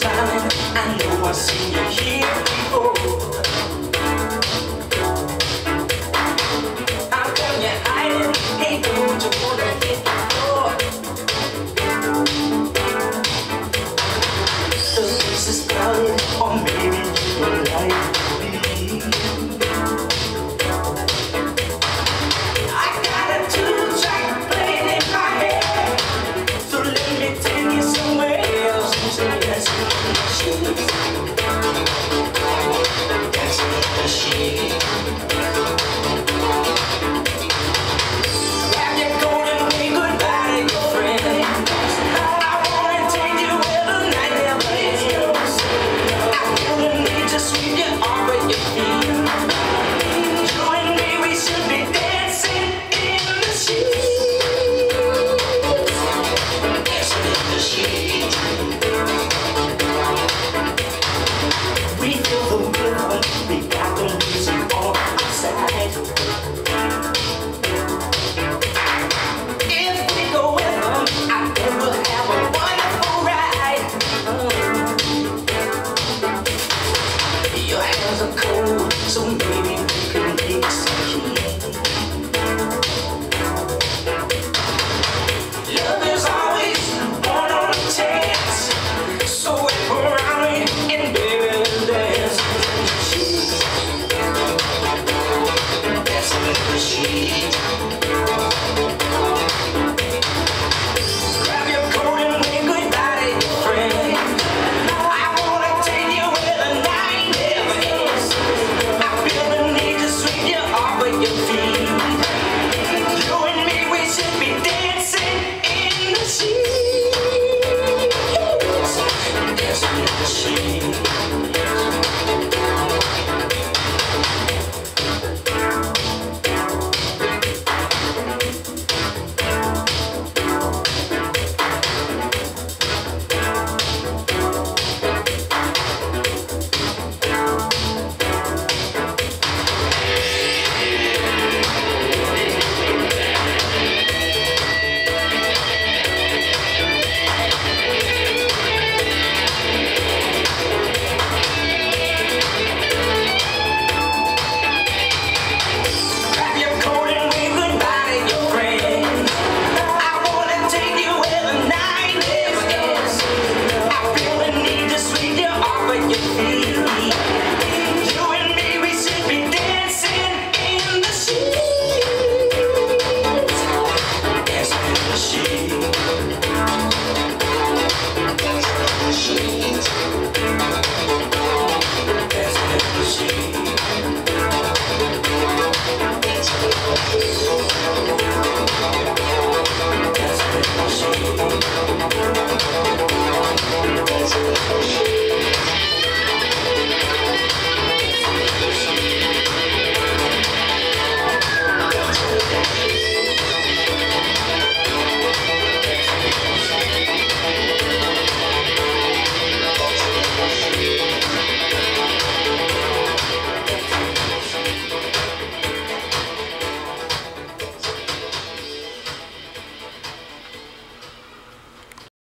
smiling, I know I've seen you here before. How come you're hiding? Hey, don't you wanna hit the floor? The place is crowded, or maybe you would like to be. I got a two-track playing in my head, so let me take you somewhere else and say that's the machine. That's the machine. Grab your coat and wave goodbye to your friend. I wanna take you where the night never ends. I feel the need to sweep you off of your feet. You and me, we should be dancing in the sheets. Dancing in the sheets. We feel the rhythm, we got the music on our side. If we go with them, I bet we'll have a wonderful ride. Your hands are cold, so maybe we can make some heat. Love is always one on a chance, so if we're around me and baby, let's dance. Dance in the sheet. Grab your coat and wave goodbye to your friend. I wanna take you where the night never ends. I feel the need to sweep you off of your feet. You and me, we should be dancing in the sheets. Dancing in the sheets.